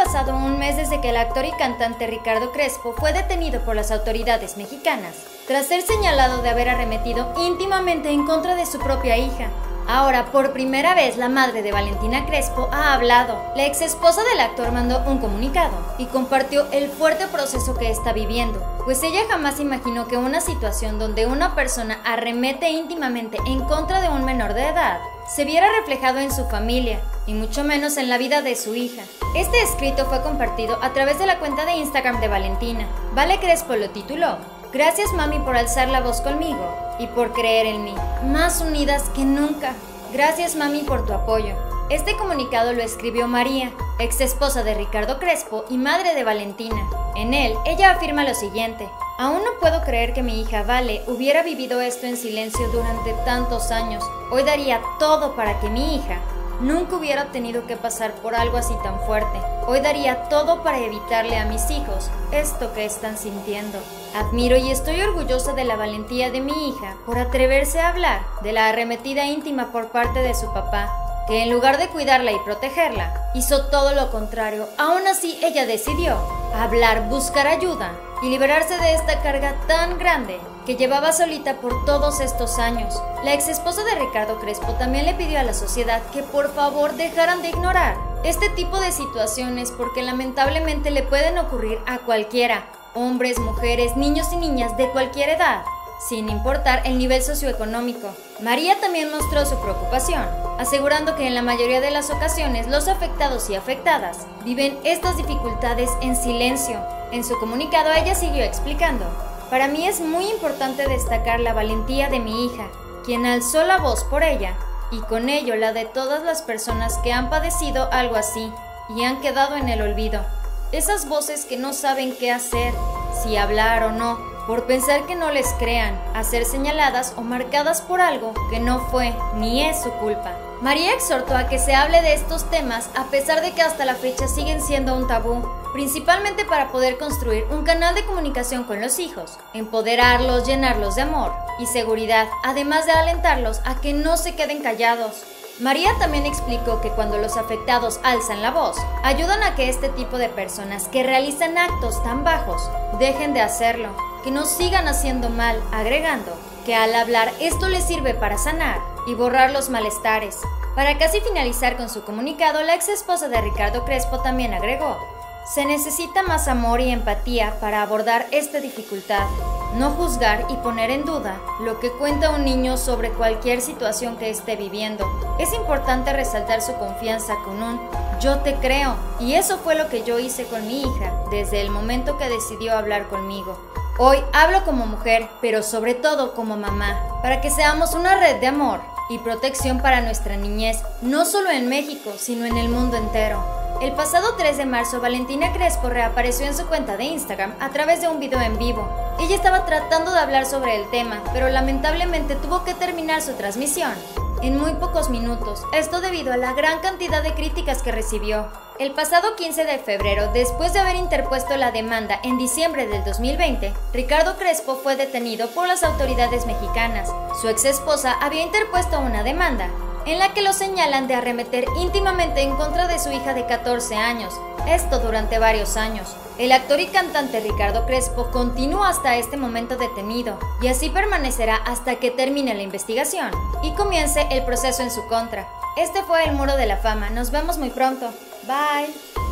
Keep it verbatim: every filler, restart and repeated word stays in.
pasado un mes desde que el actor y cantante Ricardo Crespo fue detenido por las autoridades mexicanas, tras ser señalado de haber arremetido íntimamente en contra de su propia hija. Ahora, por primera vez, la madre de Valentina Crespo ha hablado. La ex esposa del actor mandó un comunicado y compartió el fuerte proceso que está viviendo, pues ella jamás imaginó que una situación donde una persona arremete íntimamente en contra de un menor de edad se viera reflejado en su familia, y mucho menos en la vida de su hija. Este escrito fue compartido a través de la cuenta de Instagram de Valentina. Vale Crespo lo tituló: "Gracias mami por alzar la voz conmigo y por creer en mí, más unidas que nunca. Gracias mami por tu apoyo". Este comunicado lo escribió María, ex esposa de Ricardo Crespo y madre de Valentina. En él, ella afirma lo siguiente: "Aún no puedo creer que mi hija Vale hubiera vivido esto en silencio durante tantos años. Hoy daría todo para que mi hija nunca hubiera tenido que pasar por algo así tan fuerte. Hoy daría todo para evitarle a mis hijos esto que están sintiendo. Admiro y estoy orgullosa de la valentía de mi hija por atreverse a hablar de la arremetida íntima por parte de su papá, que en lugar de cuidarla y protegerla, hizo todo lo contrario. Aún así, ella decidió hablar, buscar ayuda y liberarse de esta carga tan grande que llevaba solita por todos estos años". La ex esposa de Ricardo Crespo también le pidió a la sociedad que por favor dejaran de ignorar este tipo de situaciones, porque lamentablemente le pueden ocurrir a cualquiera, hombres, mujeres, niños y niñas de cualquier edad, sin importar el nivel socioeconómico. María también mostró su preocupación, asegurando que en la mayoría de las ocasiones los afectados y afectadas viven estas dificultades en silencio. En su comunicado ella siguió explicando: "Para mí es muy importante destacar la valentía de mi hija, quien alzó la voz por ella, y con ello la de todas las personas que han padecido algo así y han quedado en el olvido. Esas voces que no saben qué hacer, si hablar o no, por pensar que no les crean, a ser señaladas o marcadas por algo que no fue ni es su culpa". María exhortó a que se hable de estos temas a pesar de que hasta la fecha siguen siendo un tabú, principalmente para poder construir un canal de comunicación con los hijos, empoderarlos, llenarlos de amor y seguridad, además de alentarlos a que no se queden callados. María también explicó que cuando los afectados alzan la voz, ayudan a que este tipo de personas que realizan actos tan bajos dejen de hacerlo, que no sigan haciendo mal, agregando que al hablar esto les sirve para sanar y borrar los malestares. Para casi finalizar con su comunicado, la ex esposa de Ricardo Crespo también agregó: "Se necesita más amor y empatía para abordar esta dificultad, no juzgar y poner en duda lo que cuenta un niño sobre cualquier situación que esté viviendo. Es importante resaltar su confianza con un 'yo te creo', y eso fue lo que yo hice con mi hija desde el momento que decidió hablar conmigo. Hoy hablo como mujer, pero sobre todo como mamá, para que seamos una red de amor y protección para nuestra niñez, no solo en México, sino en el mundo entero". El pasado tres de marzo, Valentina Crespo reapareció en su cuenta de Instagram a través de un video en vivo. Ella estaba tratando de hablar sobre el tema, pero lamentablemente tuvo que terminar su transmisión en muy pocos minutos, esto debido a la gran cantidad de críticas que recibió. El pasado quince de febrero, después de haber interpuesto la demanda en diciembre del dos mil veinte, Ricardo Crespo fue detenido por las autoridades mexicanas. Su ex esposa había interpuesto una demanda en la que lo señalan de arremeter íntimamente en contra de su hija de catorce años, esto durante varios años. El actor y cantante Ricardo Crespo continúa hasta este momento detenido, y así permanecerá hasta que termine la investigación y comience el proceso en su contra. Este fue el Muro de la Fama, nos vemos muy pronto. Bye.